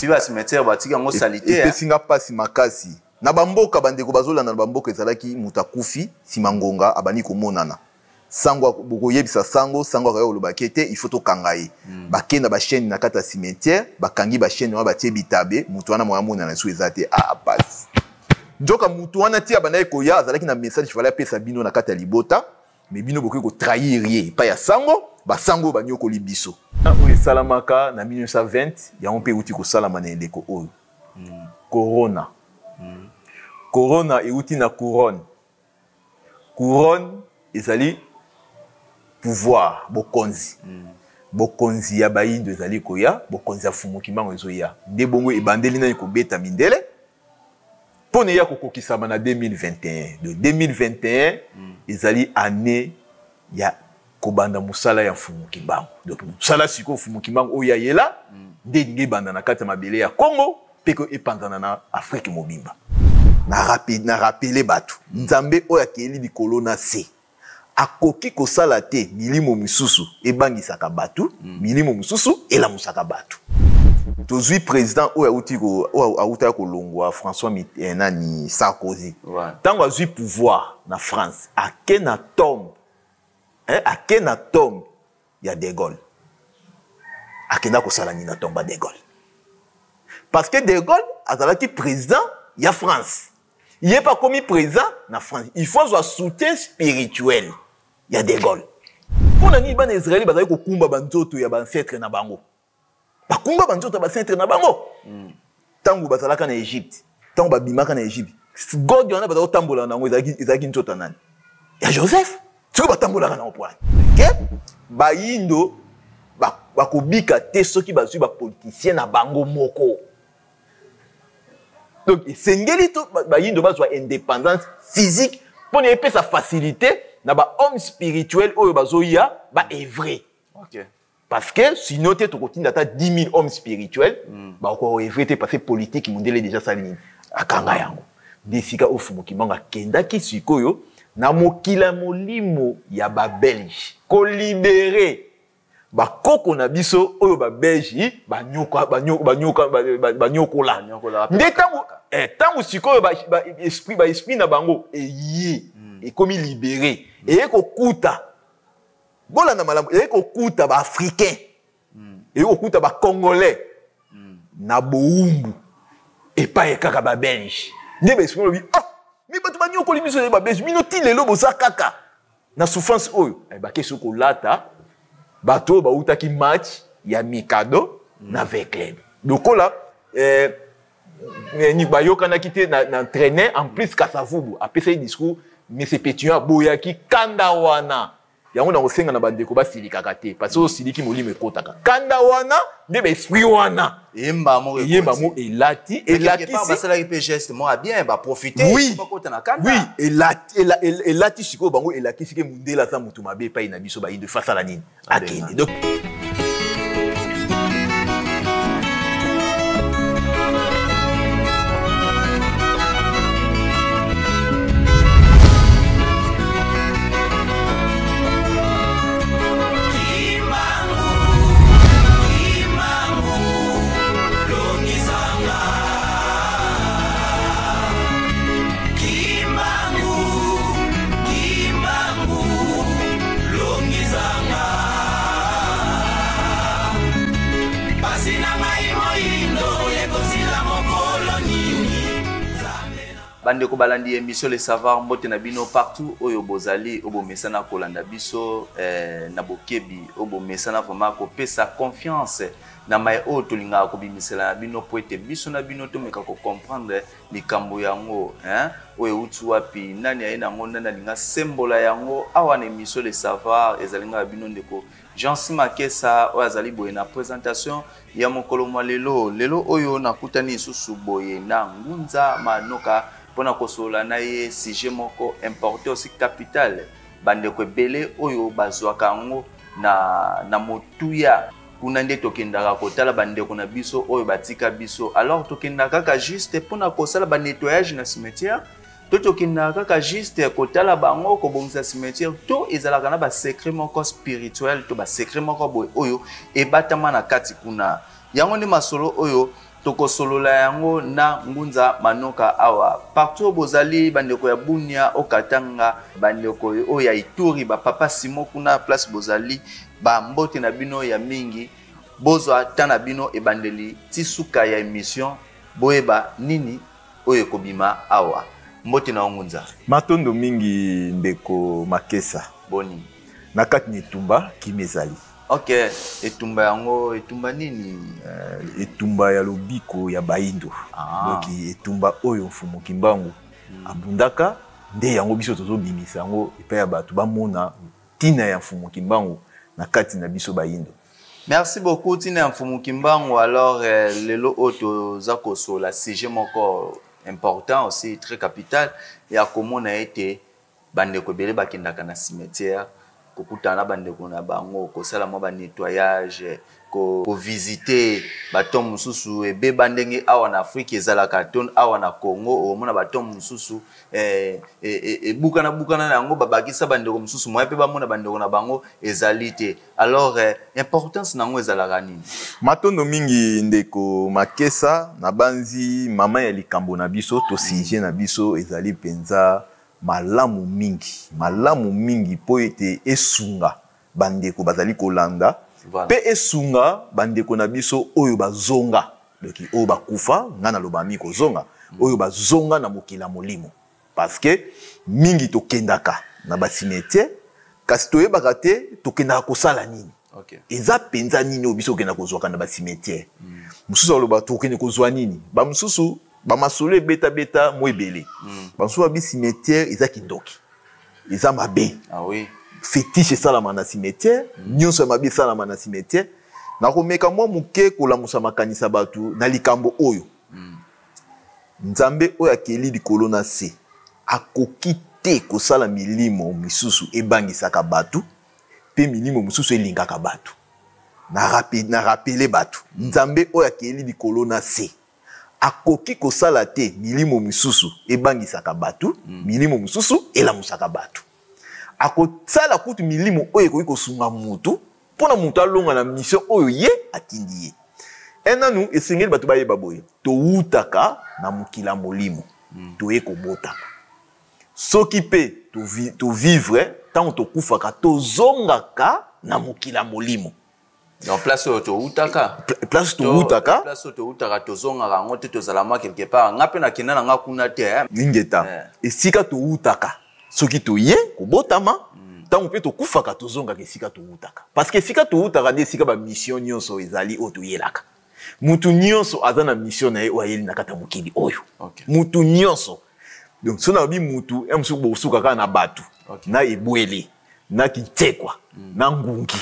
si ba cimetière batika ngo salitaire et singa pasi makasi na bamboka bandeko bazola na bamboka ezalaki mutakufi simangonga abani komonana sango bokoyebisa sango akayo lobakete il faut to kangaye bakenda ba chaîne na kata cimetière bakangi ba chaîne wa batie bitabe mutu wana moya mona na su ezate a passe njoka mutu wana tia banaye koya azalaki na message fallait pesa bino na kata libota mais bino bokoki ko trahir ye pa ya sango ba sango banyoko libiso o salamaka na 1920 ya on pe uti ko salama na ndeko oyo corona corona euti na couronne ezali pouvoir bokonzi bokonzi ya bayindo ezali koya bokonzi ya fumuki mango ezoya nde bongo ebandeli na ekobeta mindele pone ya kokokisama na 2021 de 2021 ezali année ya kobanda musala ya fumuki bango donc musala siko fumuki bango oya yela nde nge banda na kati mabele ya Congo peko epandana na Afrique mobimba na rappeler batu nzambe oya keli likolo na se akoki kosala te milimo misusu ebangisaka batu milimo misusu elamusaka batu tozwi président oyo auta kolongwa François Mitterrand Sarkozy tango azwi pouvoir na France akena tombe ya De Gaulle akenda kosala ni na tombe ya De Gaulle parce que De Gaulle azalaki président ya France il n'est pas commis président na France il faut un soutien spirituel ya De Gaulle pona ni ban Israël bazali ko kumba banzoto ya bancetre na bango bakumba banzoto ba centre na bango tango bazalaka na Égypte tango babimaka na Égypte God yana bazali tambola na ngo ezaki nzota nani ya Joseph tu batambola na opwa OK bayindo bakobika te soki bazwi ba politicien na bango moko donc sengeli to bayindo bazwa indépendance physique pour ne pas sa facilité na ba homme spirituel oyo bazoya ba evrer OK parce que sinon tu continue à 10 000 hommes spirituels ba ko evrer te parce que politique mondele déjà salini akanga yango desika ofumuki banga kenda ki sikoyo na mokila molimo ya ba belge ko libérer ba koko na biso oyo ba belge ba nyokola nde tango sikoyo ba esprit na bango et comme libéré et kokuta bola na malamu et kokuta ba africain et kokuta ba congolais na boumbu et pas ekaka ba belge nde ba esprit lobi ah mi batu ba nyokola biso ba belge mino ti lelo boza kaka na souffrance oyo ba keso ko lata bato ba utaki match ya Mikado na Vecleb donc là ni bayoka na kité na entraîner en plus Kasavubu après ce discours mais c'est pétuant boyaki kandawana yango na osenga na bandeko basilika kate parce que siliki molime kotaka kandawana de esprit wana yemba mo elati pas basala ki geste mo bien ba profiter pas kota na kanda oui elati siko bango elaki sike mundela za mutu mabe pa ina biso ba inde face à la nini akende donc bande ko balandi émission le savoir mbote na bino partout oyo bozali obo mesana kolanda biso na bokebi obo mesana vraiment ko pesa confiance na mai o tolinga ko bimisela bino poete biso na bino to meka ko comprendre likambo yango oyo utu wapi nani aina ngonda na linga sembola yango awa na émission le savoir ezalinga bino ndeko Jean-Si Makesa oyo azali boye na présentation ya mokolo mwa lelo oyo nakutani susu boye na ngunza manoka pona kosola na ye sujet moko importé aussi capital bande ko belé oyo bazwaka ngo na motuya kuna nde tokendaka kotala bande ko na biso oyo batika biso alors tokendaka ka juste pona kosala ba nettoyage na cimetière to tokendaka ka juste kotala bango ko bomisa cimetière to ezalaka na ba secret moko spirituel to ba secret moko boy oyo ebatama na kati kuna yango nde masolo oyo toko solola yango na ngunza manoka awa partout bozali bandeko ya Bunia okatanga bandeko oya Ituri ba papa Simo kuna place bozali ba mbote na bino ya mingi bozo atana bino ebandeli tisuka ya émission boyeba nini oyo kobima awa mbote na ngunza matondo mingi ndeko Makesa boni nakati netumba kimezali. Ok, etumba yango, etumba nini? Etumba ya lobiko ya baindo. Donc etumba oyo mfumu kimbangu. Abundaka nde yango biso tozo bimisa yango epa ya batu bamona tina ya mfumu kimbangu na kati na biso baindo. Merci beaucoup tina ya mfumu kimbangu. Alors lelo oto zako so la sujet moko important aussi très capital ya komona ete bandeko bele bakendaka na cimetière. Kokutana bandeko na bango kosala mwa ba nettoyage ko visiter batom mususu ebe bandenge awa na Afrique ezalaka ton awa na Congo omona batom mususu bukana na yango babakisa bandeko mususu mwa pe bamona bandeko na bango ezalite. Alors importance nango ezalaka nini? Matondo mingi ndeko Makesa na banzi mama ya likambo na biso to sije na biso ezali penza malamu mingi po ete esunga bandeko bazali kolanda pe esunga bandeko na biso oyo bazonga doki oyo bakufa ngana lobami kozonga oyo bazonga na mokila molimo parce que mingi tokendaka na basimetier kasi toyebaka te tokendaka kosala nini. Eza penza nini oyo biso okenda kozwaka na basimetier mosusu aloba tokende kozwa nini ba mosusu ba masolo beta moebele banso ba cimetière eza kindoki eza mabe fétiche salama na cimetière nyonso mabe salama na cimetière na komeka mwa muke kolamusa makanisa batu na likambo oyo nzambe oyo akeli likolo na se akoki te kosala milimo misusu ebangisaka batu pe milimo misusu elingaka batu na rappeler batu nzambe oyo akeli likolo na se akoki kosala te milimo misusu ebangisaka batu milimo misusu elamusaka batu akosala kutu milimo oyo ekoki kosunga mutu mpona mutu alonga na mission oyo ye atindi ye enanu esengeli batu bayeba boye towutaka na mokila molimo toye kobotama soki pe tovivre ntango tokufaka tozongaka na mokila molimo. Dans place où tu utaka, place tu utaka, place où tu utaka, tu zonga rangote tu zalama quelque part. Ngape na kina na ngakuna te. Ningeta. Et sika tu utaka, soki tu ye kubotama, tant pe tu kufaka tu zonga ke sika tu utaka. Parce que sika tu utaka de sika ba mission nyonso ezali o tu yelaka. Mutu nyonso azana mission na ye o yeli na kata mukili oyo. Mutu nyonso. Donc sona bi mutu emsu bo suka ka na batu. Na ebwele, na kintekwa, na ngungi.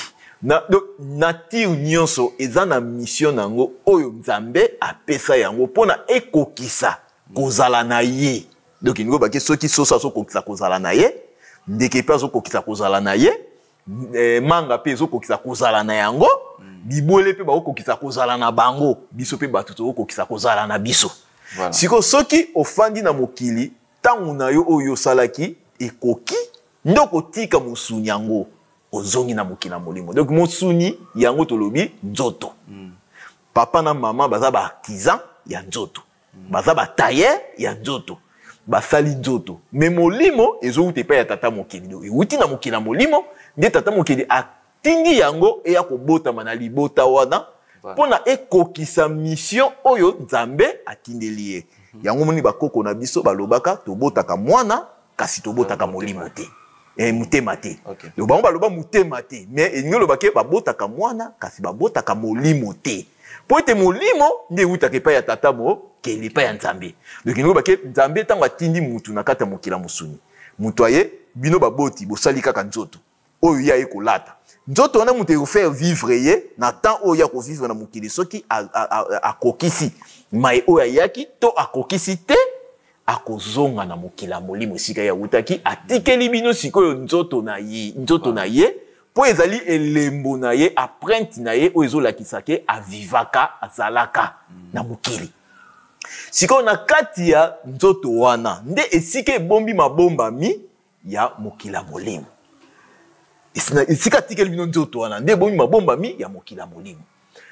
Nature nyonso eza na mission nango oyo nzambe apesa yango pona ekokisa kozala na ye. Donc ngo baki soki sosa so kokisa kozala na ye, ndeke pe so kokisa kozala na ye, manga pe so kokisa kozala na yango, bibole pe ba kokisa kozala na bango, biso pe batu to kokisa kozala na biso. Siko soki ofandi na mokili tangu na yo oyo salaki ekoki ndoko tika musuni yango ozongi na mokila molimo. Donc mosuni yango tolobi nzoto. Papa na mama baza ba artisan ya nzoto. Baza ba tailleur ya nzoto. Basali nzoto. Mais molimo ezo ute pa ya tata mokili. Donc uti na mokila molimo nde tata mokili atindi yango e ya kobota na libota wana pona ekokisa mission oyo nzambe atindeli ye. Yango moni bakoko na biso balobaka tobotaka mwana kasi tobotaka molimo te. Mutema te. Donc bango baloba mutema te, mais ngelo bake babotaka mwana kasi babotaka molimo te. Po ete molimo nde utaka pa ya tata mo kele pa ya nzambe. Donc ngelo bake nzambe tango atindi mutu na kata mokila musuni. Mutu aye bino baboti bosali kaka nzoto. Oyo ya ekolata. Nzoto wana mutu faire vivre ye na temps oyo ya ko vivre na mokili soki akokisi mai oyo yaki to akokisi te akozonga na mokila molimo sika ya utaki atikeli bino sikoyo nzoto na ye po ezali elembo na ye apprenti na ye oyo ezolakisa ke avivaka azalaka na mokili sikoyo na kati ya nzoto wana nde esika ebombi mabombami ya mokila molimo esika atikeli bino nzoto wana nde ebombi mabombami ya mokila molimo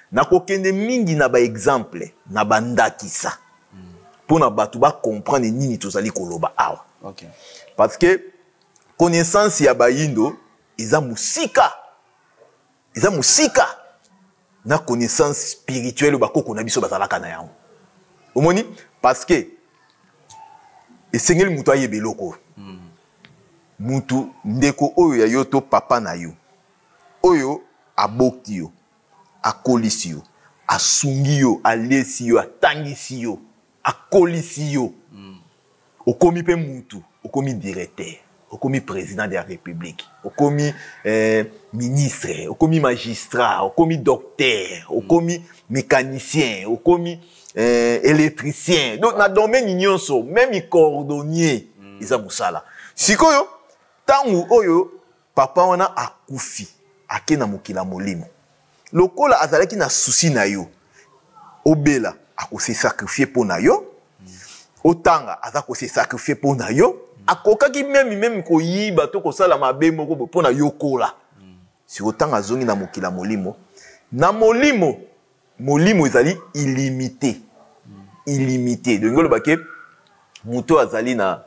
nakokende mingi na ba exemple na bandakisa pour na batu ba comprendre nini tozali koloba awa. OK. Parce que connaissance ya bayindo eza musika. Eza musika na connaissance spirituelle bakoko na biso bazalaka na yango. Omoni parce que esengeli mutu ayebe loko. Mutu ndeko oyo ya yoto papa na yo. Oyo abokti yo, akolisi yo, asungi yo, alesi yo, atangisi yo, akolisi yo. Okomi pe mutu, okomi directeur, okomi président de la République, okomi ministre, okomi magistrat, okomi docteur, okomi mécanicien, okomi électricien. Donc na domaine nyonso, même cordonnier, ils ont musala. Sikoyo, tangu oyo papa wana akufi, ake na mokila molimo. Lokola azalaki na souci na yo, obela akose sacrifier pour na yo. Otanga aza ko se sacrifier pour na yo, akokaki même ko yiba to ko sala mabe moko pour na yo kola. Si otanga zongi na mokila molimo, na molimo ezali illimité. Illimité. Donc ngolo bake muto azali na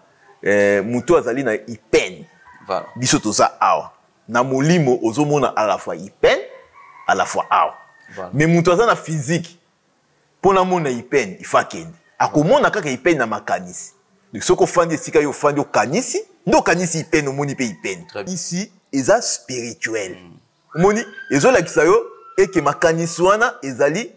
ipen. Voilà. Biso toza awa. Na molimo ozomona à la fois ipen, à la fois awa. Voilà. Mais muto azana physique pour na mona ipen, il faut kende. Akomona kaka ipen na makanisi. Donc soko fandi esika yo fandi o kanisi, ndo kanisi ipen omoni pe ipen. Ici eza spirituel. Omoni ezo la kisayo eke makanisi wana ezali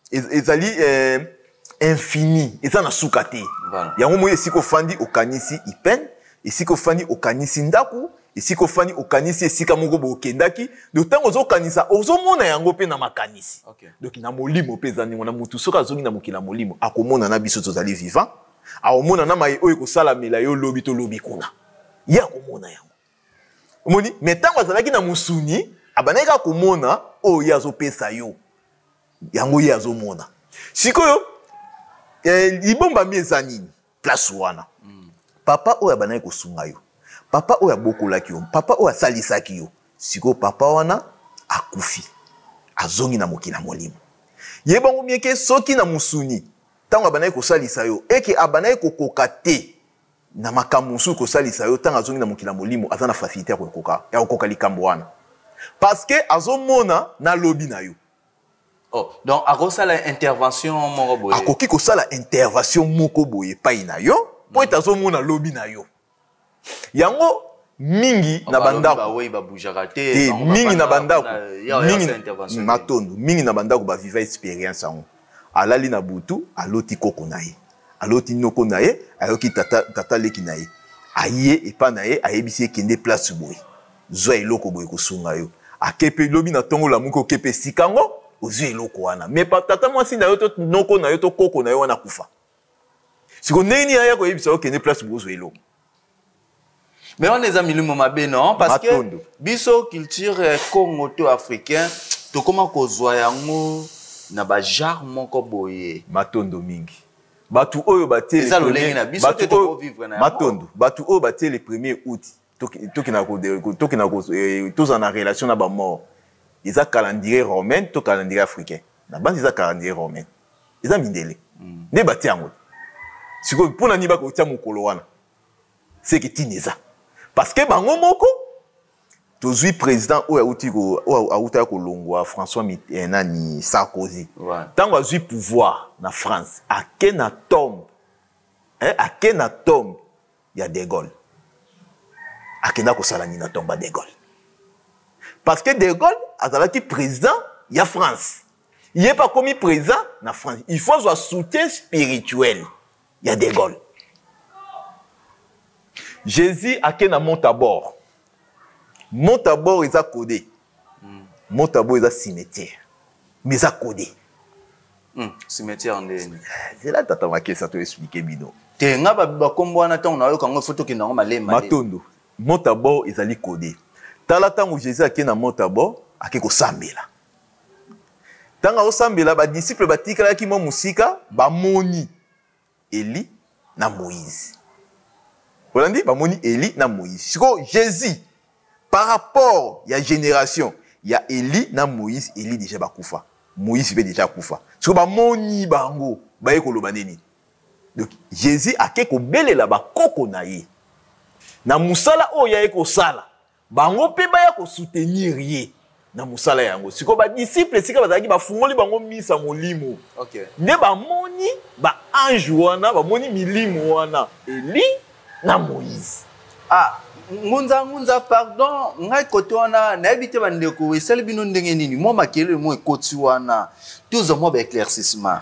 infini, eza na sukate. Voilà. Yango moye esiko fandi o kanisi ipen, esiko fandi o kanisi ndaku, esiko fandi o kanisi esika moko bo kendaki. Donc tango zo kanisa ozomona yango pe na makanisi. Okay. Donc na molimo pe zani mona mutu soka zongi na mokila molimo akomona na biso tozali vivant aomona na mai oyo kosala mela yo lobi to lobi kuna ya komona yango omoni metango azalaki na musuni abaneka komona oyo yazo pesa yo yango yazo mona sikoyo libomba mieza nini place wana papa oyo abaneka kosunga yo papa oyo abokolaki yo papa oyo asalisaki yo sikoyo papa wana akufi azongi na mokila molimo yebango mieke soki na musuni tango abanayi kosalisa yo eke abanayi kokoka te na makambo mosusu kosalisa yo tango azongi na mokila molimo aza na facilité ya kokoka likambo wana parce que azomona na lobi na yo. Oh, donc akosala intervention moko boye akoki kosala intervention moko boye epai na yo po ete azomona lobi na yo yango mingi na bandako mingi na bandako matondo mingi na bandako ba viva expérience yango alali na butu aloti koko na ye aloti noko na ye ayoki tata leki na ye aye epa na ye ayebisi ekende place boye zwa eloko boye kosunga yo akepe lobi na tongo la muko kepe sikango ozwi eloko wana me pa tata mwasi na yo to noko na yo to koko na yo wana kufa siko ndeni aya koyebisa okende place boye ozwa eloko. Mais on est amis mabe non parce que biso culture congo-africain to comment kozwa yango na ba genre moko boye matondo mingi batu oyo batie les alolenge na biso te to vivre na matondo batu oyo batie le 1er août toki na tous en relation na ba mort ils a calendrier romain to calendrier africain na base ils a calendrier romain ils a mindele ne batie yango siko pona ni ba ko tia mokolo wana c'est que tineza parce que bango moko tozui président oyo auta kolongwa François Mitterrand Sarkozy tango azui pouvoir na France ake na tombe ya De Gaulle akenda kosala ni na tombe De Gaulle parce que De Gaulle azalaki président ya France il est pas commis président na France il faut un soutien spirituel ya De Gaulle. Jésus a ken na Montabor. Montabor est à codé. Montabor est à cimetière. Mais à codé. Cimetière en dehors. C'est là tata maké ça te expliquer bino. Te nga ba kombo na tango na yo kango photo ki na malema. Matondo. Montabor est ali codé. Tala tango Jésus a ken na Montabor ake ko sambela. Tanga o sambela ba disciple batikala ki mo musika ba moni Eli na Moïse. Vous l'avez dit, Bamoni, Eli, na Moïse. Siko Jésus, par rapport à la génération, il y a Eli, na Moïse, Eli déjà bakoufa. Moïse peut déjà kufa. Parce que ba moni bango ba ekoloba nini. Donc Jésus a keko belela ba koko na ye. Na musala oya eko sala. Bango pe ba ya ko soutenir ye. Na musala yango. Siko ba disciple sika bazaki ba fungoli bango misa molimo. OK. Ne ba moni ba ange wana ba moni milimo wana. Eli na Moïse. Ah, ngunza pardon, ngai kote wana na ebite bandeko esali bino ndenge nini? Mo makele mo ekoti wana. Tous mo ba éclaircissement.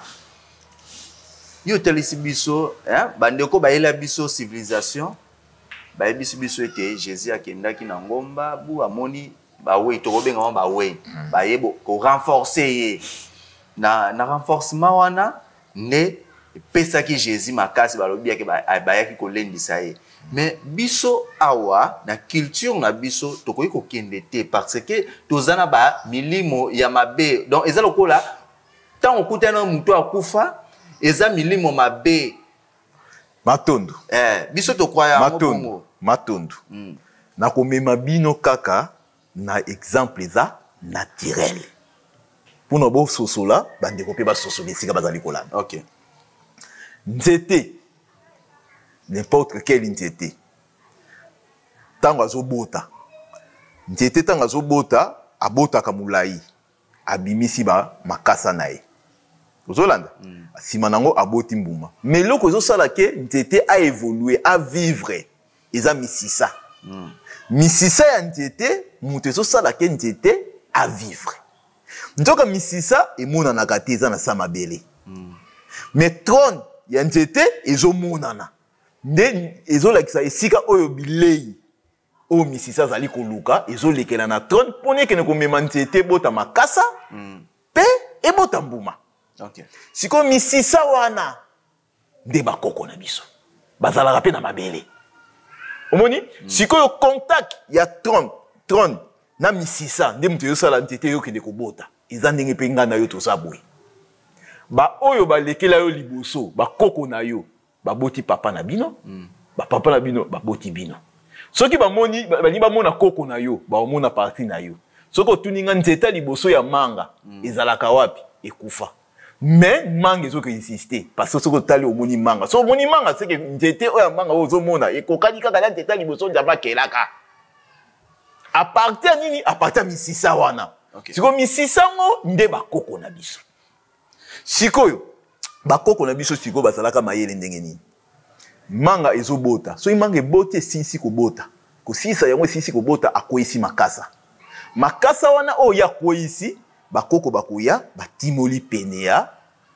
Yo telisi biso, bandeko ba yela biso civilisation. Ba biso ete Jésus akendaki na ngomba bu amoni ba we to benga ba we. Ba yebo ko renforcer ye. Na renforcement wana ne pesa ki Jésus makasi balobi yake ba yaki ko lendisa ye. Mais biso awa na culture na biso tokoki ko kende te parce que tozana ba milimo ya mabe. Donc ezalo kola tant okutana muto akufa eza milimo mabe. Matondo. Biso to croya matondo. Matondo. Na komema bino kaka na exemple za naturel. Pour no bo sosola bandeko pe ba sosola sika bazali kolana. OK. Nzete n'importe quel nzete. Tango azobota. Nzete tango azobota abota kamulai. Abimisi ba makasa na ye. Ozolanda. Sima nango aboti mbuma. Mais loko ezosala ke nzete a évolué, a vivre. Eza misisa. Misisa ya nzete mutu ezosala ke nzete a vivre. Nzoka misisa emonanaka te eza na sa mabele. Mais trône ya nzete ezomonana. Nde ezolakisa esika oyo bilei oyo misisa azali koluka ezolekela na trône pone kene komema nzete bota makasa pe ebota mbuma. OK. Siko misisa wana nde bakoko na biso bazalaka pe na mabele. Omoni sikoyo contact ya trône na misisa nde mutu ezosala nzete yo kende kobota eza ndenge pe ngana yo toza boye. Ba oyo balekela yo liboso bakoko na yo baboti papa na bino ba papa na bino baboti bino. Soki bamoni bani bamona koko na yo baomona parti na yo. Soko tuninga nzeta liboso ya manga ezalaka wapi ekufa. Mais manga ezoka insister parce que soko tali omoni manga. So omoni manga c'est que nzete oya manga ozomona ekokani kaka na nzeta liboso njaba kelaka. A partir nini a partir misisa wana. Okay. Siko misisa ngo nde bakoko na biso. Sikoyo bakoko na biso siko bazalaka mayele ndenge nini. Manga ezobota. So manga ebote sisi kobota. Ko sisa yango sisi kobota akoisi makasa. Makasa wana oyo akoisi bakoko bakoya batimoli pene ya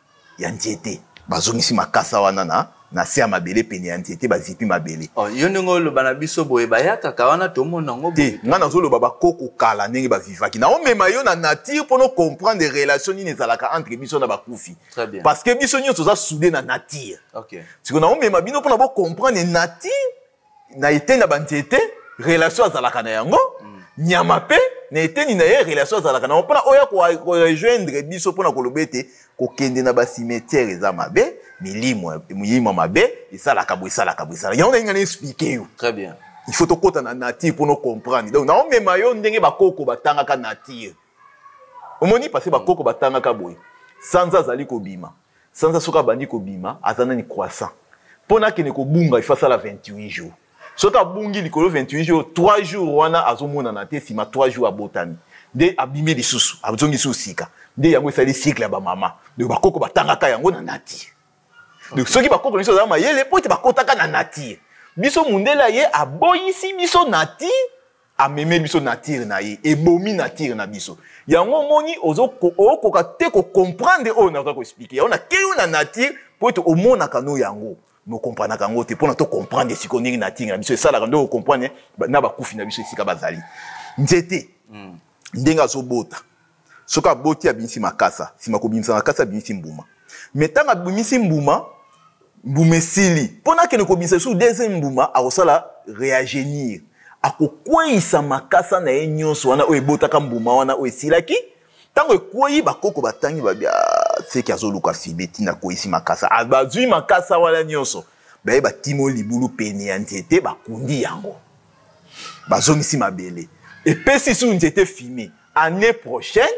nzete. Bazongisi makasa wana na se ya mabele pene ya nzete bazipi mabele. Oh, yo ndenge oloba na biso boye bayaka kawana tomona ngo boye. Nga nazoloba bakoko kala ndenge bavivaki. Na omema yo na nature pour nous comprendre des relations ni ezalaka entre biso na bakufi. Très bien. Parce que biso nyonso za soudé na nature. OK. Siko na omema bino pour na comprendre nature na ete na banzete relation azalaka na yango. Nyama pe na ete ni na ye relation azalaka na pour na oya ko rejoindre biso pour na kolobete ko kende na ba cimetière za mabe. Milimo mabe esalaka boisala. Yango na ngana expliquer yo. Très bien. Il faut tokota na nature pour nous comprendre. Donc na omema yo ndenge bakoko batangaka nature. Omoni parce que bakoko batangaka boye. Sanza azali kobima. Sanza soka bandi kobima azana ni croissant. Pona kene ko bunga il faut ça la 28 jours. Soka bungi likolo 28 jours, 3 jours wana azomona na te sima 3 jours abotami. De abime lisusu, abzongi susika. De yango esali cycle ya ba mama. Donc bakoko batangaka yango na nature. Donc ceux qui bakoko biso za mayele po te bakotaka na nature. Biso mundela ye aboyisi biso nature ameme biso nature na ye ebomi nature na biso. Yango moni ozokoka te ko comprendre o na ko expliquer. On a keyo na nature po te omona kano yango. No comprendre kango te pona to comprendre siko ningi nature na biso sala ndo comprendre na bakufi na biso sika bazali. Nzete. Ndenga zobota. Soka boti abimisi makasa, sima ko bimisa makasa abimisi mbuma. Metanga abimisi mbuma Boumesili. Pendant que nous commençons sous deuxième mbuma, à osala réagir. À quoi il s'en makasa na enyo swana o ebota kambuma wana o esilaki. Tango kwoi bakoko batangi babia c'est qu'il y a zoluka fibeti na ko isi makasa. Abazui makasa wala nyonso. Ba ba timo libulu pene ya nzete bakundi yango. Bazongisi mabele. Et pesi sous nzete fumé. Année prochaine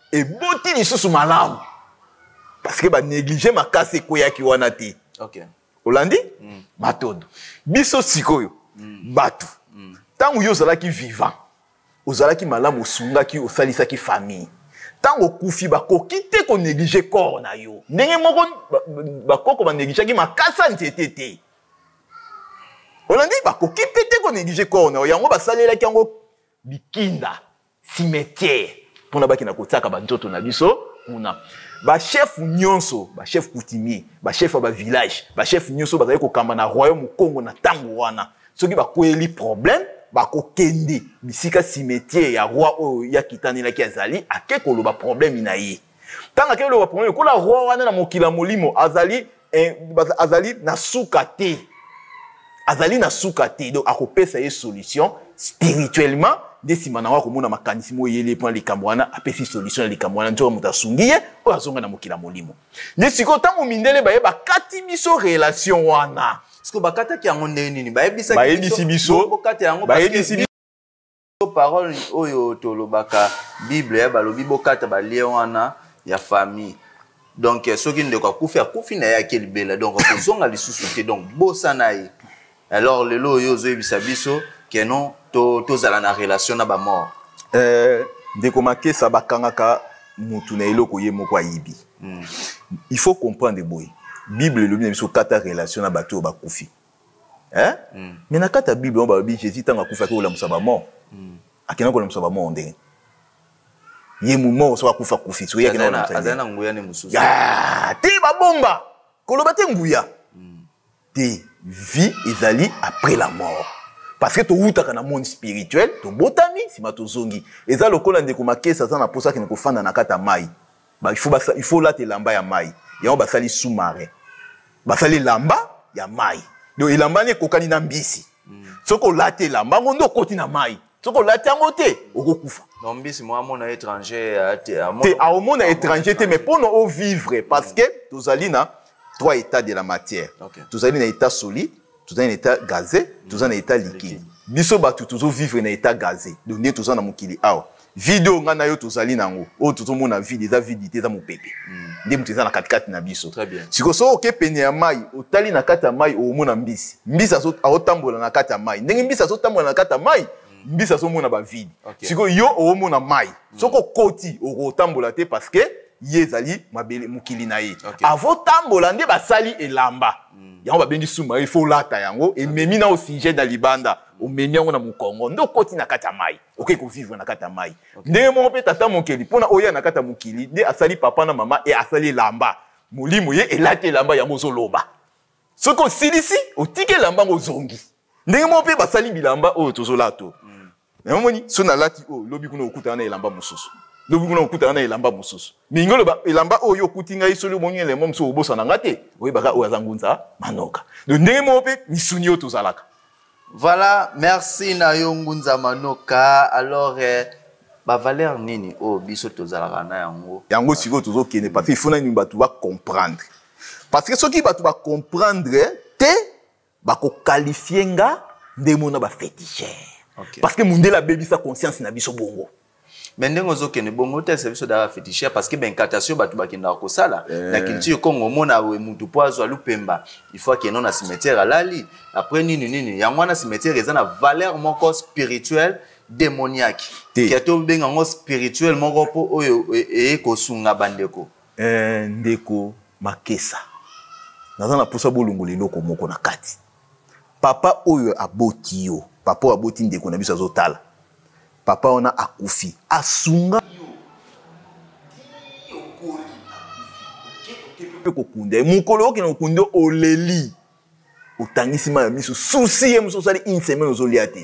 et boti lisusu malamu parce que ba négliger makasi koyaki wana te. OK. Olandi matodo biso sikoyo batu tango yo zalaki vivant ozalaki malamu osungaki osalisaki famille tango kufi bakoki te ko négliger corps na yo ndenge moko bakoko ba négligeaki makasa ntete te. Olandi bakoki te ko négliger corps na yo yango basalelaki yango bikinda cimetière pona baki na kotaka banzoto na biso kuna ba chef nyonso ba chef coutumier ba chef ba village ba chef nyonso bazali kokamba na royaume Congo na tango wana soki bakoyeli problème bakokende bisika cimetière ya roi oyo ya kitanelaki azali ake koloba problème na ye tanga ke loba problème kola roi wana na mokila molimo azali na suka te donc akopesa ye solution spirituellement desima na wako mona makanisi mo yele point likambo wana apesi solution ya likambo wana nto muta sungiye o azonga na mokila molimo nesiko tango mindele baye bakati biso relation wana siko bakata ki yango nini bayebisi biso bokata yango bayebisi biso parole oyo tolobaka bible ya balobi bokata ba lien wana ya famille donc soki ndeko akufi na yake libela donc kozonga lisusu te donc bosana ye alors lelo yo zoyebisa biso que non tozala na relation na ba mort ndeko makesa bakangaka mutu na eloko ye moko ayibi. Il faut comprendre boy bible lobi na biso kata relation na bato bakufi mais na kata bible on ba bi Jésus tanga kufa ko la musaba mort akena ko la musaba mort ndenge ye mu mort so akufa kufi so ye akena na azana nguya ne mususu te ba bomba koloba te nguya te vie ezali après la mort. Parce que tu as un monde spirituel, tu botami, si tu zongi. Et ça, le col de makesa, ça n'a pas ça qui nous fait dans la carte à maï. Il faut là te lamba ya maï. Et on va sali sous-marin. Va sali lamba ya maï. Donc il lamba ne kokani na mbisi. Soko là te lamba, on doit continuer na maï. Soko là te amote, au kufa. Non mbisi moi mon étranger te à au monde étranger te mais pour nous vivre parce que tous allons na trois états de la matière. Tous allons na état solide. Tout un état gazé, tout un état liquide. Biso batu toujours vivre na état gazé. Donc nous tous na mukili awa. Vidéo ngana yo tozali nango. O tout monde na vie des vidité za mopépé. Ndem teza na 4x4 na biso. Très bien. Siko so oke pene ya mai, otali na kata mai o mona mbisi. Mbisi aso aotambola na kata mai. Ndenge mbisi aso tambola na kata mai, mbisi aso mona ba vide. Siko yo o mona mai. Soko koti o tambola te parce que yezali mabele mukili na ye. Avo tambola nde basali elamba. Yango babengi suma il faut lata yango et memi na au sujet da libanda o memi yango na mukongo ndo koti na kata mai oke ko vivre na kata mai ndenge mo pe tata mokeli pona oya na kata mokili nde asali papa na mama et asali lamba molimo ye elate lamba yango zoloba soko silisi otike lamba ngo zongi ndenge mo pe basali bilamba oyo tozolato na moni sona lati o lobi kuna okuta na elamba mususu lobi kuna okuta na elamba mususu mingolo ba elamba oyo okutinga isolo monye le mom so obosa na ngate oyi baka o azangunza manoka donc ndenge mo pe misuni oto zalaka. Voilà, merci na yo ngunza manoka. Alors ba valeur nini o biso to zalaka na yango yango siko tozo kene parce qu'il faut na ni batu ba comprendre parce que ceux qui batu ba comprendre te ba ko qualifier nga ndemo na ba féticheur parce que mundela baby sa conscience na biso bongo. Mais ndenge ozokene bongo te service da féticheur parce que benkatation batu bakenda ko sala na culture Congo mona we mutu poazo alupemba il faut que non na cimetière alali après nini yango na cimetière ezana valeur moko spirituelle démoniaque que to benga ngo spirituel moko po oyo ko sunga bandeko ndeko makesa nazana posa bolongoli loko moko na kati papa oyo aboti yo papa aboti ndeko na biso azotala papa ona akufi asunga yo kokunda mukolo oki na kundo oleli otangisi ma miso souci ye muso sali une semaine ozoliate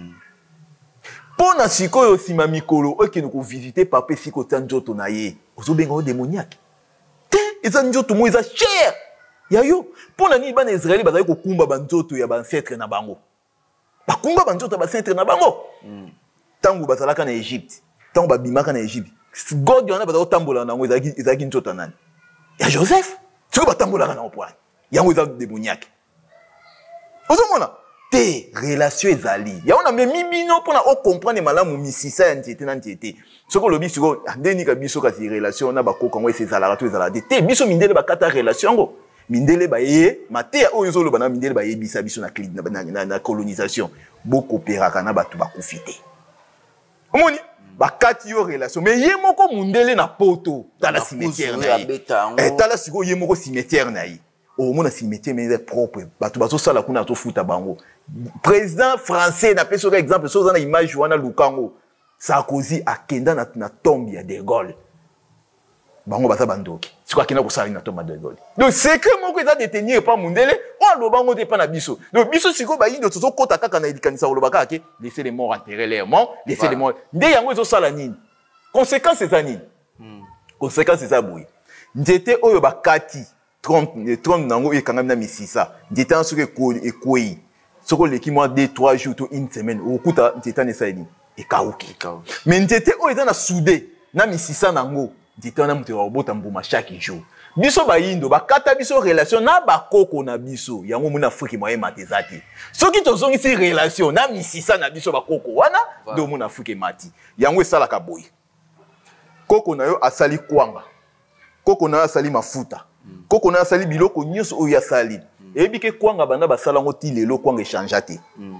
pona sikoyo sima mikolo oki na ko visiter papa siko tanjoto na ye ozobenga o démoniaque te eza njoto mo eza cher ya yo pona ni bana Israeli bazali ko kumba banjoto ya bancetre na bango bakumba banjoto ba centre na bango tango bazalaka na Egypte tango babimaka na Egypte God yana bazalo tambola nango ezaki nzota nani ya Joseph siko batambolaka na opwani yango eza démoniaque ozomona te te relation ezali ya on a même bino pour na comprendre malamu misisa ya ntiete na ntiete soko lobi siko ndeni ka biso kasi relation na bakoko ngo ezala to ezala te biso mindele bakata relation ngo mindele baye mate oyo zo loba na mindele baye bisa biso na colonisation beaucoup peraka na batu bakufite omoni bakati yo relation mais ye moko mundele na poto tala cimetière na tala siko ye moko cimetière na yi au monde cimetière mais propre batu bazo sala kuna to futa bango président français na peso exemple so za na image wana Lukango Sarkozy akenda na tombe ya De Gaulle bango bata bandoki siko akenda ko sala na tombe ya De Gaulle donc secret moko eza détenir pas mundele on lo bango te pa na biso donc biso siko ba yindo to kota kaka na likanisa lo baka ke laisser les morts enterrer les morts laisser les morts nde yango ezo sala nini conséquence eza nini conséquence eza boyi njete oyo bakati 30 nango ekangami na misisa njete en soki ekoi soko leki moi 2-3 jours to une semaine okuta njete na saini ekauki mais njete oyo eza na soudé na misisa nango njete na mutu robota mbuma chaque jour biso bayindo bakata biso relation na bakoko na biso yango mona Afrique moyen matezati soki tozongisi relation na misisa na biso bakoko wana do mona Afrique mati yango esala ka boy koko na yo asali kwanga koko na yo asali mafuta koko na yo asali biloko nyonso oyo asali ebike kwanga banda basala ngo ti lelo kwanga echange te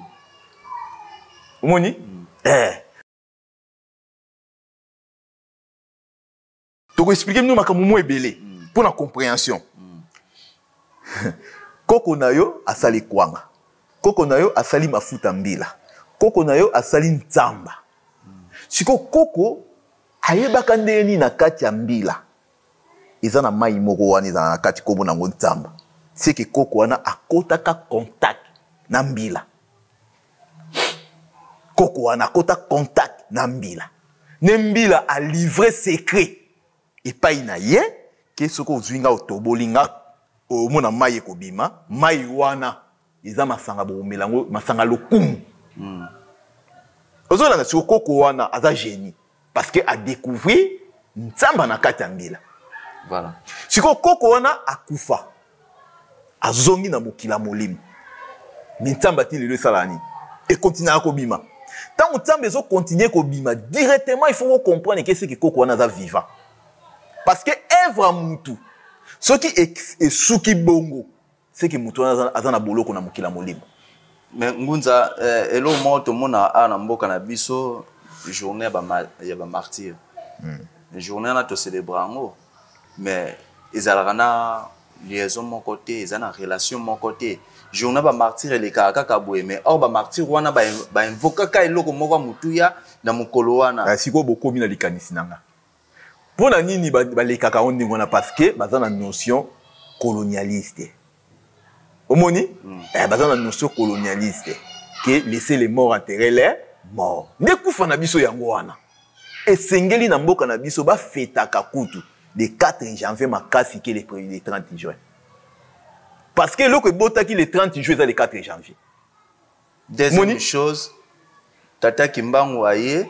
omoni toko expliquer nous makambo mo ebele pour la compréhension koko na yo asali kwanga koko na yo asali mafuta mbila koko na yo asali nzamba siko koko ayebaka ndeni na kati ya mbila eza na mai moko wana eza na kati kobo nango nzamba c'est que koko wana akotaka contact na mbila koko wana akota contact na mbila ne mbila a livré secret epai na ye ke soko zwinga otobolinga omona mai ekobima mai wana eza masanga bomelango masanga lokumu ozolanda siko koko wana aza génie parce que a découvrir nzamba na kati ya mbila voilà siko koko wana akufa azongi na mokila molimo nzamba ti lelo esalani et continue kobima tant nzamba ezo continuer kobima directement il faut comprendre que c'est que koko wana aza vivant parce que œuvre mutu ce qui est suki bongo c'est que mutu aza na boloko na mokila molimo mais ngunza elo moto mona ana mboka na biso journée ya ba martyr journée na to célébrango mais ezalaka na liaison mon côté ezana relation mon côté journée ba martyr le kaka kabwe mais or ba martyr wana ba invoka ka eloko moko mutuya na mokolo wana siko bokomi na likanisi nanga pona nini ba le kaka on ndingona parce que baza na notion colonialiste omoni baza na notion colonialiste que laisser les morts enterrer les morts ne kufa na biso yango wana esengeli na mboka na biso ba fetaka kutu le 4 janvier makasi que le 30 juin parce que loko botaki le 30 juin ça le 4 janvier deuxième chose tata Kimbangu aye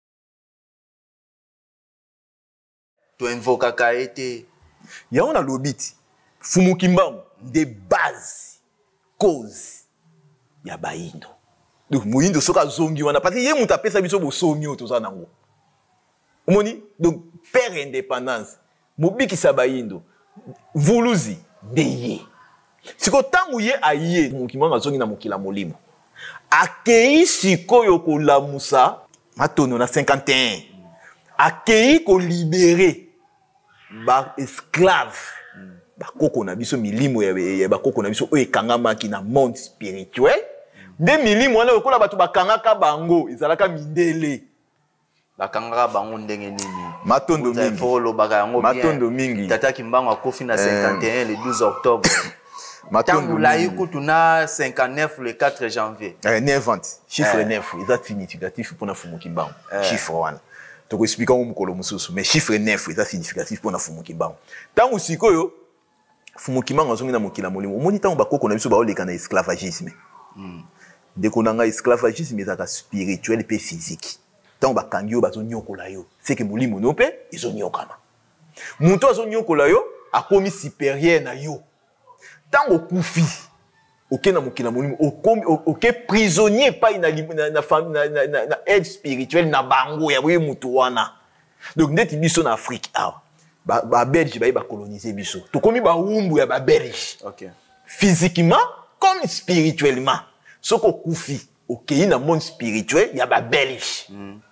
to invoka kaete ya on a lobiti Fumu Kimbangu de base cause ya baindo donc moyindo soka zongi wana parce que ye muta pesa biso bo somi otoza nango omoni donc père indépendance mobiki sabayindo vuluzi ndeye siko tangu ye aye Kimbangu azongi na mokila molimo akei sikoyo kolamusa matono na 51 akei ko libérer ba esclave ba koko na biso milimo ya ba koko na biso oyo ekangamaki na monde spirituel nde milimo wana okola bato bakangaka bango ezalaka mindele bakangaka bango ndenge nini matondo mingi polo baka yango bien matondo mingi tata Kimbangu akofi na 51 le 12 octobre matondo mingi kutu na 59 le 4 janvier 9 chiffre 9 eza significatif pour na Fumu Kimbangu chiffre wana toko expliquer ngo mukolo mususu mais chiffre 9 eza significatif pour na Fumu Kimbangu tangu sikoyo Fumu Kimbangu azongi na mokila molimo omoni tango bakoko na biso baoleka na esclavagisme ndeko nanga esclavagisme ezaka spirituel pe physique tango bakangi yo bazonyokola yo c'est que molimo no pe ezonyokama mutu azonyokola yo akomi supérieur na yo tango kufi ok na mokila molimo ok prisonnier pa na aide spirituelle na bango ya boye mutu wana. Donc ndeti biso na Afrique awa ba Belge ba coloniser biso to komi ba umbu ya ba Belge. OK. Physiquement comme spirituellement. Soko kufi ok na monde spirituel ya ba Belge.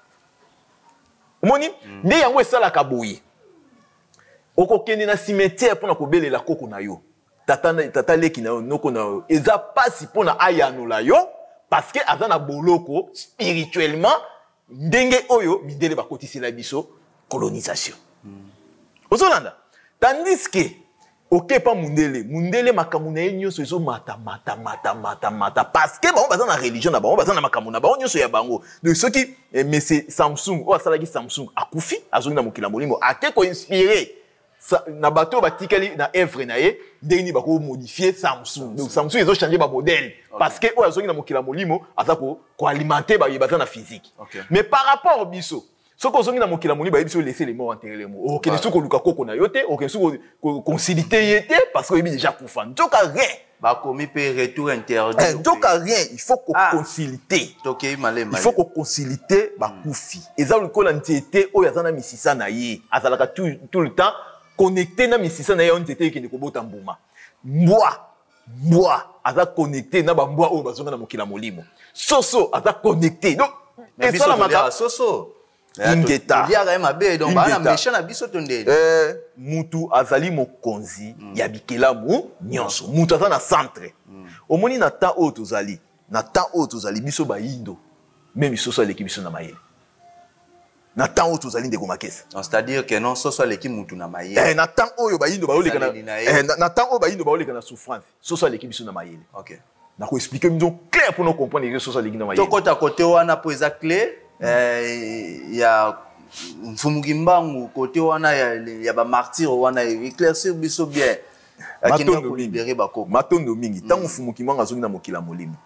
Omoni nde yango esala ka boye. Okokende na cimetière pona ko belela koko na yo. Tata leki na noko na yo. Eza pasi pona ayanola yo parce que azana boloko spirituellement ndenge oyo mindele bakotisela biso colonisation. Ozolanda. Tandis que ok pa mundele makamuna ye nyonso ezo mata parce que bango baza na religion na bango baza na makamuna bango nyonso ya bango. Donc soki monsieur Samsung o asalaki Samsung akufi azongi na mokila molimo ake ko inspirer na bateau batikali na œuvre na ye ndeni bako modifier Samsung. Donc Samsung ezo changer ba modèle parce que o azongi na mokila molimo azako ko alimenter ba baza na physique. Mais par rapport au biso ce qu'on a dans mon livre, il laisser les mots enterrer les mots. Ok, ne sont pas qu'on a yoté, ok, sont concilité yoté parce qu'il est déjà coufant. Donc rien. Bah comme il peut retour interdit. Donc rien, il faut qu'on concilité. Ok, il faut qu'on concilité bah koufi. Et ça le col entiété, oh yazana misisa na ye. Azalaka tout le temps connecté na misisa na ye entiété qui ne kobota mbuma. Bois, aza connecté na ba bois oh bazonga na mokila molimo. Soso aza connecté. Donc et ça la maka soso. Ingeta. Il y a un mabe donc ba na méchant na biso tonde. Mutu azali mokonzi ya bikelamu nyonso. Mutu aza na centre. Omoni na temps o tozali. Na temps o tozali biso ba yindo. Même soso aleki biso na mayele. Na temps o tozali ndeko makesa. C'est-à-dire que non soso aleki mutu na mayele. Na temps oyo ba yindo ba oleka na na temps o ba yindo ba oleka na souffrance. Soso aleki biso na mayele. OK. Na ko expliquer mizo clair pour nous comprendre que soso aleki na mayele. To kota côté wana po eza clair. Ya mfumugimbangu côté wana ya ba martyr wana éclaircir biso bien akenda ko libérer bakoko matondo mingi tango mfumukimbangu azongi na mokila molimo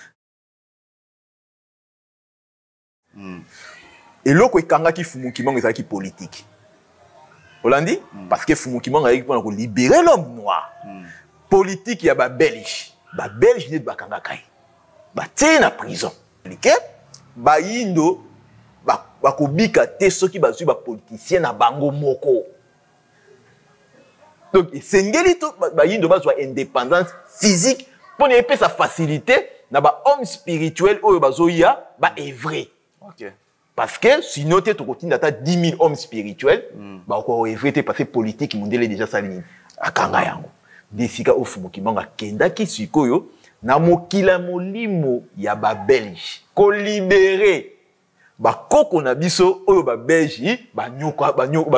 eloko ekangaki fumukimbangu ezalaki politique olandi parce que fumukimbangu ayaki mpona ko libérer l'homme noir politique ya ba Belge ne bakangaka ye batie na prison like bayindo bakobika te soki bazwi ba politicien na bango moko. Donc sengeli to bayindo bazwa indépendance physique pour ne pas sa facilité na ba homme spirituel oyo bazoya ba evrer. OK. Parce que sinon te to kotinda ta 10 000 hommes spirituels ba ko evrer te parce que politique mondele déjà salini akanga yango. Desika ofumukimanga kendaki sikoyo na mokila molimo ya ba Belge ko libérer ba koko na biso oyo ba Belge banyokola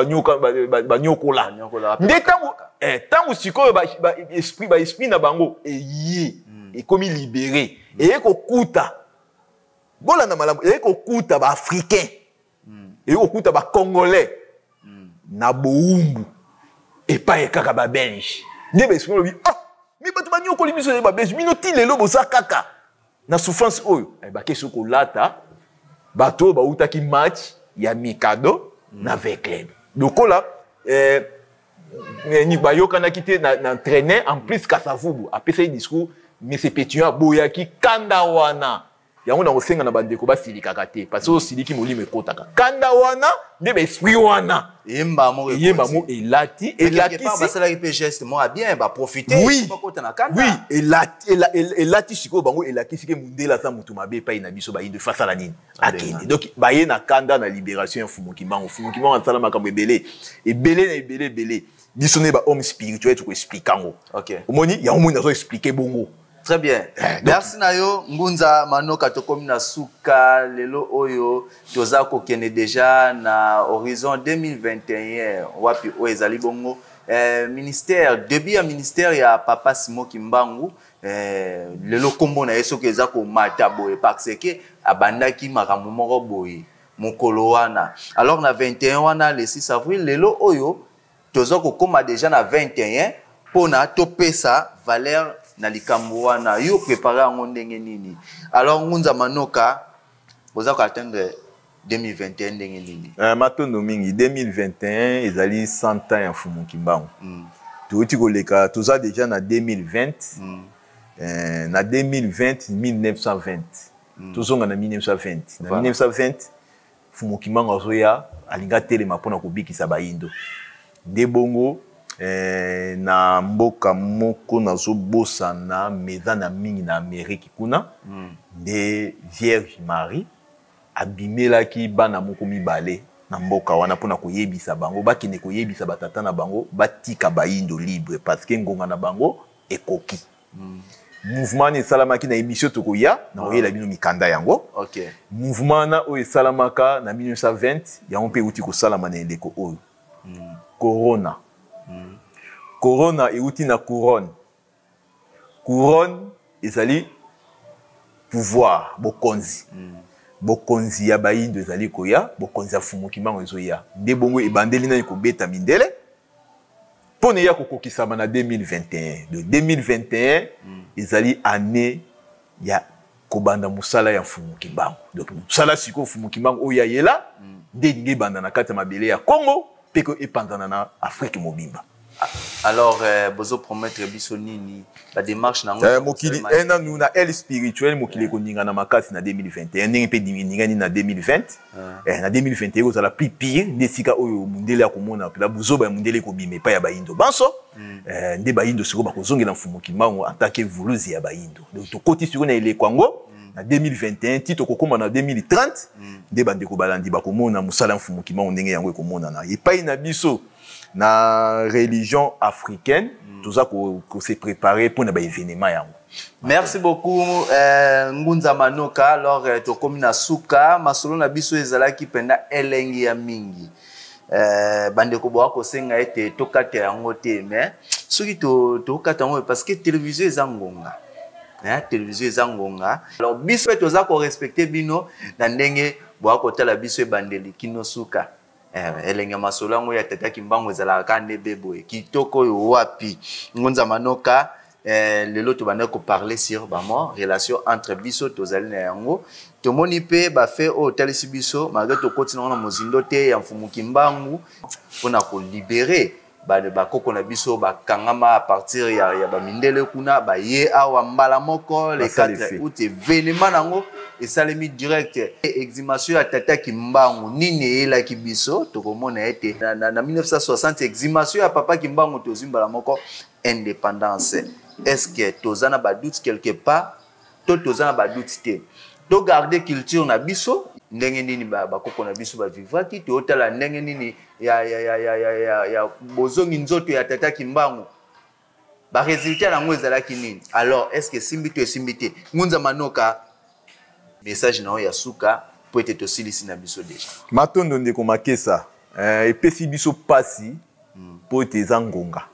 nde tango sikoyo ba esprit na bango ekomi libéré ekokuta bolanda malamu ekokuta ba africain ekokuta ba congolais na boumbu epa kaka ba Belge nde ba esprit lobi mi bato banyokola biso ba Belge mino ti lelo boza kaka na souffrance oyo ba keso ko lata bato bautaki match ya Mikado na Vecleb. Donc là ni bayokana kité na entraîner en plus Kasavubu après ce discours mais c'est pétuant boyaki kandawana yango na osenga na bandeko basilika kate parce que siliki molimo ekotaka kandawana de esprit wana yemba mo elati pas ça la geste moi bien ba profiter pas kota na kanda elati siko bango elaki sike mundela sa mutu mabe pa ina biso ba inde face à la nini akende donc baye na kanda na libération fumukimbango sala makambo ebele biso ne ba homme spirituel tu ko expliquer. OK. Omoni ya omoni nazo expliquer bongo. Très bien. Merci Nayo Ngunza Manoka tokomi na suka lelo oyo toza ko kene déjà na horizon 2021 wapi o ezali bongo ministère début ya ministère ya Papa Simon Kimbangu lelo kombo na yeso keza ko mata boye parce que abandaki makambo moko boye mokolo wana alors na 21 wana le 6 avril lelo oyo toza ko koma déjà na 21 pona topesa valeur na likambo wana yo préparer ngo ndenge nini alors Ngunza Manoka boza ko atteindre 2021 ndenge nini matondo mingi 2021 ezali 100 ans ya Fumukimbangu touti koleka toza déjà na 2020 na 2020 1920 tozonga na 1920 na 1920 Fumu Kimbangu azoya alinga telema mpona kobikisa bayindo nde bongo na mboka moko nazobosana meza na mingi na Ameriki kuna nde Vierge Marie abimelaki bana moko mibale na mboka wana mpona koyebisa bango bakende koyebisa batata na bango batika bayindo libre parce que ngonga na bango ekoki mouvement esalamaki na émission tokoya na oyela bino mikanda yango mouvement na oyo esalamaka na 1920 yango mpe euti kosalama na eleko oyo corona corona euti na couronne couronne ezali pouvoir bokonzi bokonzi ya bayindo ezali koya bokonzi ya Fumu Kimbangu ezoya nde bongo ebandeli nani kobeta mindele mpona ya kokokisama na 2021 de 2021 ezali année ya kobanda musala ya Fumu Kimbangu donc musala siko Fumu Kimbangu oyo yela nde nge banda na kati ya mabele ya Congo pe ko epanzana na Afrique mobimba. Alors bozo promettre biso nini la démarche na mokili ena nous na elle spirituelle mokili ko ninga na makasi na 2021 ndenge pe ninga ni na 2020 na 2021 ozala plus pire ndesika oyo mundele akomona pe la buzoba ya mundele ko bime pa ya bayindo banso nde bayindo siko bakozongela Fumu Kimbangu en tant que vuluzi ya bayindo donc to koti siko na ele kwango na 2021 tito kokoma na 2030 nde bande ko balandi bakomona musala Fumu Kimbangu ndenge yango ekomona na epai na biso na religion africaine toza ko se préparer pour na ba événement yango. Merci beaucoup Ngunza Manoka. Alors tokomi na suka masolo na biso ezalaki penda elengi ya mingi bande ko boa ko senga ete tokate yango te mais soki to kata yango parce que télévision ezangonga télévision ezangonga alors biso toza ko respecter bino na ndenge boa ko tala biso ebandeli kino suka elenga masolo yango ya Tata Kimbangu ezala kande bebo kitoko yo wapi Ngunza Manoka lelo to bana ko parler sur bamo relation entre biso tozali na yango tomoni pe ba fait o talisi biso malgré to continue na mozindo te ya Fumu Kimbangu pona ko libérer ba koko na biso ba kangama à partir ya ba mindele kuna ba ye awa mbala moko les 4 août événement nango et salemi direct exhumation ya Tata Kimbangu nini ela kibiso tokomona ete na 1960 exhumation ya Papa Kimbangu tozimbala moko indépendance. Est-ce que tozana ba doute quelque part tozana ba doute te to garder culture na biso ndenge nini ba koko na biso ba vivaki to otala ndenge nini ya bozongi nzoto ya Tata Kimbangu ba résultat nango ezalaki nini. Alors est-ce que simbite Ngunza Manoka message na ya suka po ete tosilisi na biso déjà matondo ndeko makesa epesi biso pasi po ete ezangonga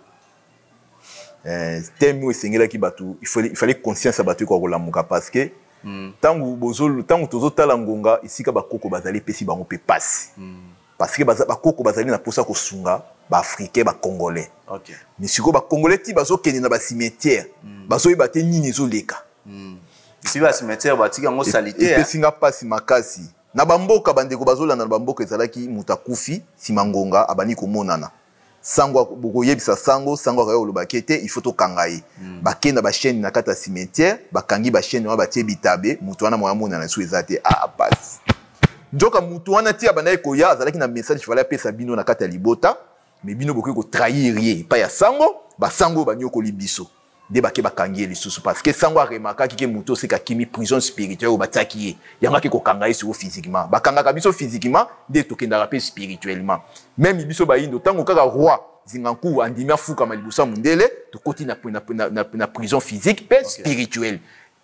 temo esengelaki bato il fallait conscience ya bato kwa kolamuka parce que tango tozotala ngonga esika bakoko bazali epesi bango pe pasi parce que bakoko bazali na posa kosunga baafricain bacongolais mais sikoyo bacongolais ti bazokende na bacimetière bazoyeba te nini ezoleka si ba cimetière batika ngo salite epesinga pasi makasi na bamboka bandeko bazolanda na bamboka ezalaki mutu akufi nsima ngonga abandi komonana sango bokoyebisa sango akaya olobaki ete il faut tokanga ye bakenda bachaîne na kati ya cimetière bakangi bachaîne wana batie bitabe mutu wana moya monana so eza te pasi nzoka mutu wana ti abanda ekoya azalaki na message fallait apesa bino na kati ya libota mais bino bokoki kotrahir ye epai ya sango basango banyokoli biso nde bake bakangi ye lisusu parce que sango aremakaki ke mutu oseka kimi prison spirituelle oyo batiaki ye yango ake kokanga ye siko physiquement bakangaka biso physiquement nde tokendaka mpe spirituellement même biso bayindo ntango kaka roi zinganku andimi afukama liboso ya mundele tokoti na prison physique mpe spirituelle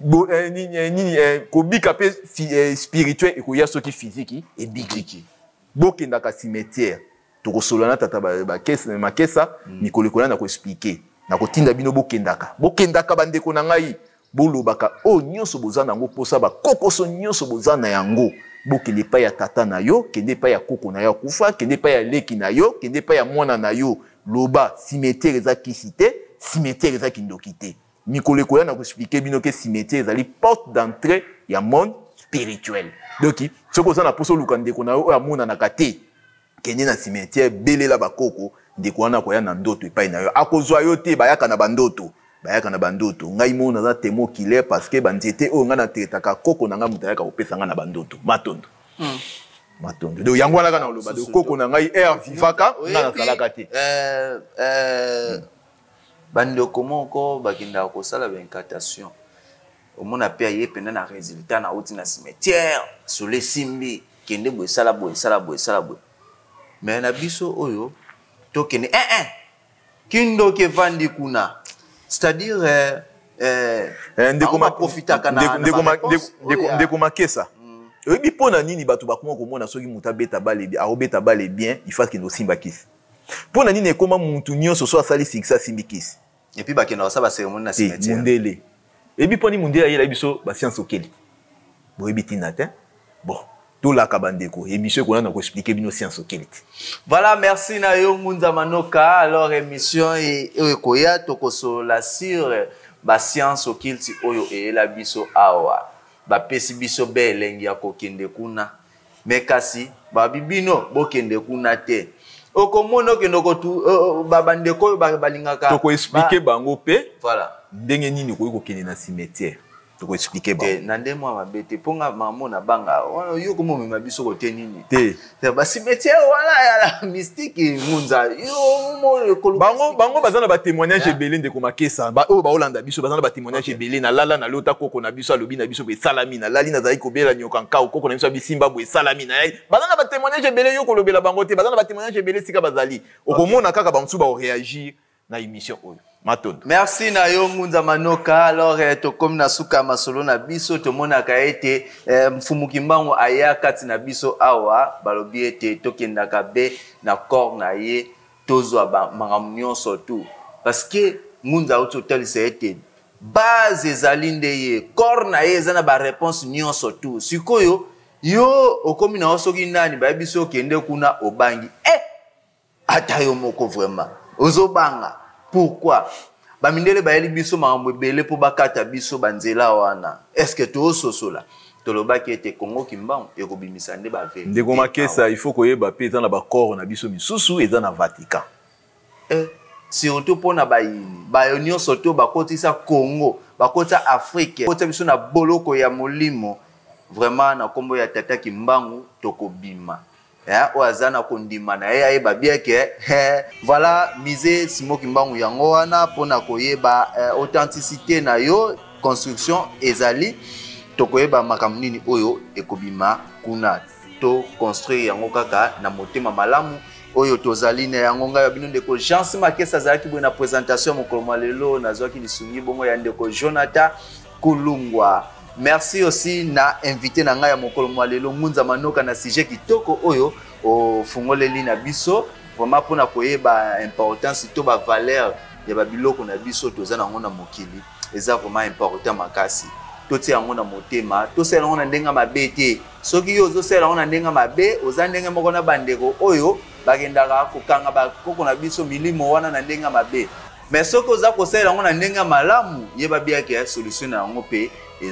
kobika mpe spirituel ekoya soki physique ebiki bokendaka cimetière tokosolola na tata makesa mikolo ekola na koexplike na kotinda bino bokendaka bandeko na ngai bolobaka o nyonso boza nango posa bakokoso nyonso boza na yango bokende epai ya tata na yo kende epai ya koko na yo akufa kende epai ya leki na yo kende epai ya mwana na yo loba cimetière eza kisi te cimetière eza kindoki te mikolo ekoya na koexplike bino ke cimetière ezali porte d'entrée ya monde spirituel donc soki oza na posa oluka ndeko na yo oyo amonanaka te kende na cimetière belela bakoko ndeko wana koya na ndoto epai na yo akozwa yo te bayaka na bandoto bayaka na bandoto ngai mo naza temo kile parce que banzete oyo ngai natekaka koko na ngai moto ayaka kopesa ngai na bandoto matondo matondo donc yango wana kana oloba de koko na ngai air vivaka ngai nasalaka te bandeko moko bakendaka kosala baincantation omona mpe aye pene na résultat na uti na cimetière sole simbi kende boye esala boye esala boye esala boye mais na biso oyo tokende kindoki evandi kuna c'est-à-dire ndeko makesa oyebi mpo na nini bato bakoma komona soki moto abeta bale bien aobeta bale bien ifasi kende osimba kisi mpo na nini ekoma mutu nyonso so asali sikisa asimbi kisi epuis bakenda kosala baceremonie na cimetière mundele eyebi mpo ni mundele ayela biso basiance okeli boyebi ntina te bon tolaka bandeko émission ekonana koexplike bino science okeli te voilà merci na yo Ngunza Manoka alors émission oyo ekoya tokosolola sur bascience okilti oyo eyela biso awa bapesi biso be elengi ya kokende kuna me kasi babibino bokende kuna te okomona okende babandeko oyo balingaka tokoexplike bango mpe voilà ndenge nini okoki kokende na cimetière tokoexplike bango na nde mwa mabe te mponga mamona banga yo komomema biso kote nini te bacimetière wana ya mystique Ngunza bango baza na batémoignage ebele ndeko makesa oyo baolanda biso baza na batémoignage ebele nalala nalota koko na biso alobi na biso boye esalami nalali nazali kobela nyoka nkao koko na biso abisimba boye esalami baza na batémoignage ebele yo kolobela bango te baza na batémoignage ebele esika bazali okomona kaka bamosusu baoréagir na émission oyo matondo merci na yo Ngunza Manoka alors tokomi na suka masolo na biso tomonaka ete mfumuki mbango aya kati na biso awa balobi ete tokendaka be na corps na ye tozwa makambo nyonso tu parce que Ngunza ototalisa ete base ezali nde ye corps na ye eza na baréponse nyonso tu sikoyo yo okomi na osoki nani bayebi so okende kuna obangi ata yo moko vraiment ozobanga pourquoi bamindele bayeli biso makambo ebele mpo bakata biso banzela wana est-ce que toososola tolobaki ete Congo Kimbangu ekobimisa nde baveli ndeko makesa il faut koyeba mpe eza na bacorps na biso misusu eza na Vatican surtout mpona bayini bayo nyonso to bakotisa Congo bakotisa Afrique bakotisa biso na boloko ya molimo vraiment na kombo ya tata Kimbangu tokobima oyo aza na kondima na ye ayeba bien ke voilà mise Simon Kimbangu yango wana mpona koyeba authenticité na yo construction ezali tokoyeba makambo nini oyo ekobima kuna to construire yango kaka na motema malamu oyo tozali na yango ngai bino ndeko Jean Makesa azalaki boye na présentation mokolo mwa lelo nazwaki lisungi bongo ya ndeko Jonathan Kulungwa. Merci aussi na invité na ngai ya mokolo mwa lelo Ngunza Manoka na sujet kitoko oyo ofungoleli na biso vraiment pona koyeba importance to ba valeur ya babiloko na biso toza nango na mokili eza vraiment important makasi toti yango na motema tosala yango na ndenga mabe te soki yo ozosala yango na ndenga mabe oza ndenge moko na bandeko oyo bakendaka kokanga bakoko na biso milimo wana na ndenga mabe mais soki oza kosala yango na ndenga malamu yeba biaki ya solution na yango pe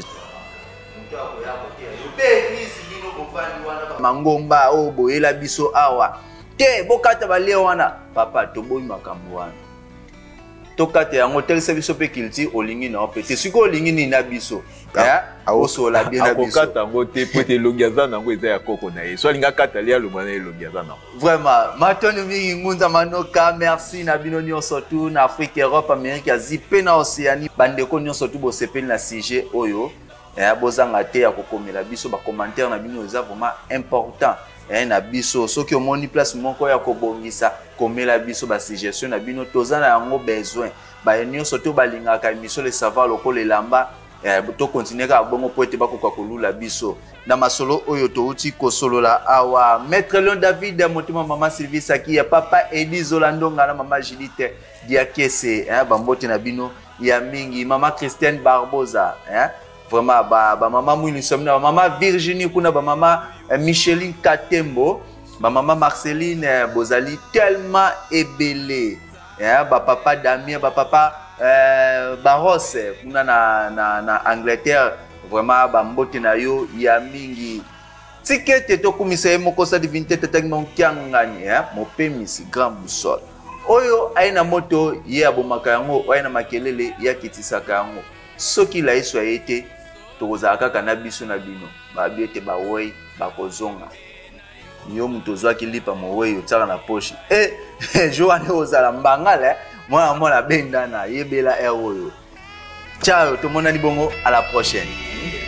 mangomba o boyela biso awa te bokata balie wana papa toboyi makambo wana tokata yango telisa biso pe kilti olingi na ope te siko olingi ni na biso osola bien na biso akokata yango te po te elongi aza nango eza ya koko na ye so alingi akata lia alongwa na elongi aza nango vraiment matoni mingi Ngunza Manoka merci na bino nyonso tu na Afrique Europe Amérique Asie pe na Océanie bandeko nyonso tu bosepeli na sujet oyo bozanga te ya kokomela biso ba commentaire na bino eza vraiment important na biso soki omoni place moko ya kobongisa komela biso ba suggestion na bino toza na yango besoin ba nyonso to balingaka émission le savoir lokola elamba to continuer ka bongo po ete bakoka kolula biso na masolo oyo touti kosolola awa maître Leon David motima mama Sylvie Saki ya papa Edi Zolandonga na mama Judith Diakese bambote na bino ya mingi mama Christiane Barbosa vraiment ba mama Mwini Somna mama Virginie kuna ba mama Micheline Katembo ba mama Marceline Bozali tellement ebele ba papa Damien ba papa Barros kuna na Angleterre vraiment ba mbote na yo ya mingi tikete to kumisa moko sa divinité tataki mon kiangani mopemisi grand boussole oyo aina moto ye abomaka yango aina makelele ya kitisaka yango soki la iso ayete tokozala kaka na biso na bino babi ete bawei bakozonga yo mutu ozwaki lipa mowei otiaka na poche jo wana ozala mbangala mwana benda na yebela oyo ciao tomonani bongo à la prochaine.